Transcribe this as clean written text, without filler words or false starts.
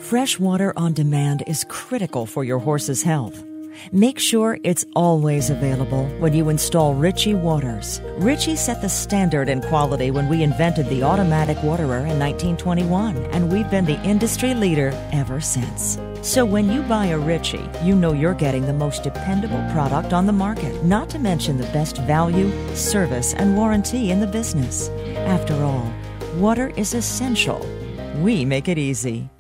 Fresh water on demand is critical for your horse's health. Make sure it's always available when you install Ritchie waters. Ritchie set the standard in quality when we invented the automatic waterer in 1921, and we've been the industry leader ever since. So when you buy a Ritchie, you know you're getting the most dependable product on the market, not to mention the best value, service, and warranty in the business. After all, water is essential. We make it easy.